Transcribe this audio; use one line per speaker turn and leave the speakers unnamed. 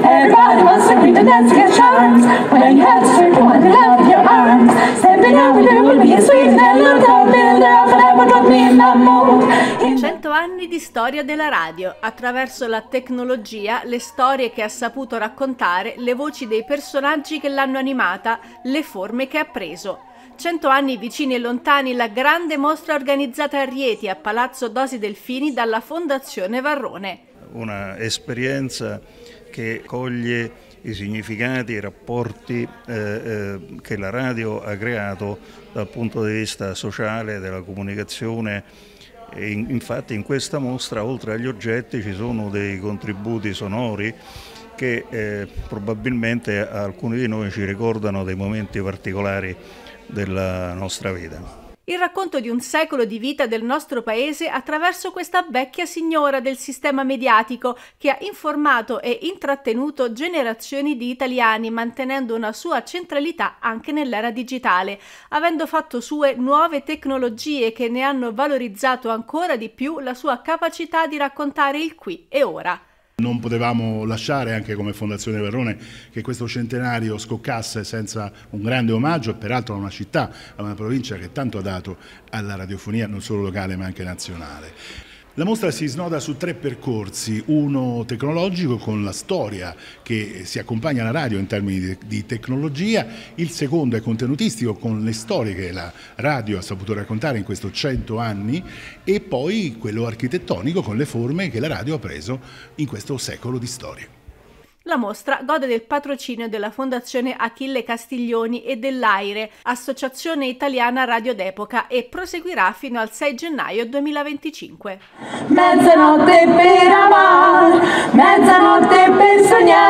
Everybody wants to read the dance, get charms. When you have to strip one, you love your arms. Stepping out with you will be a sweet and look up, build up, and ever drop me in the mood.
100 anni di storia della radio, attraverso la tecnologia, le storie che ha saputo raccontare, le voci dei personaggi che l'hanno animata, le forme che ha preso. 100 anni vicini e lontani, la grande mostra organizzata a Rieti, a Palazzo Dosi Delfini, dalla Fondazione Varrone.
Una esperienza che coglie i significati, i rapporti che la radio ha creato dal punto di vista sociale, della comunicazione. E infatti in questa mostra, oltre agli oggetti, ci sono dei contributi sonori che probabilmente a alcuni di noi ci ricordano dei momenti particolari della nostra vita.
Il racconto di un secolo di vita del nostro paese attraverso questa vecchia signora del sistema mediatico che ha informato e intrattenuto generazioni di italiani, mantenendo una sua centralità anche nell'era digitale, avendo fatto sue nuove tecnologie che ne hanno valorizzato ancora di più la sua capacità di raccontare il qui e ora.
Non potevamo lasciare, anche come Fondazione Varrone, che questo centenario scoccasse senza un grande omaggio, peraltro a una città, a una provincia che tanto ha dato alla radiofonia non solo locale ma anche nazionale. La mostra si snoda su 3 percorsi, uno tecnologico con la storia che si accompagna alla radio in termini di tecnologia, il secondo è contenutistico con le storie che la radio ha saputo raccontare in questi 100 anni e poi quello architettonico con le forme che la radio ha preso in questo secolo di storia.
La mostra gode del patrocinio della Fondazione Achille Castiglioni e dell'AIRE, Associazione Italiana Radio d'Epoca, e proseguirà fino al 6 gennaio 2025.
Mezzanotte per amare, mezzanotte per sognare.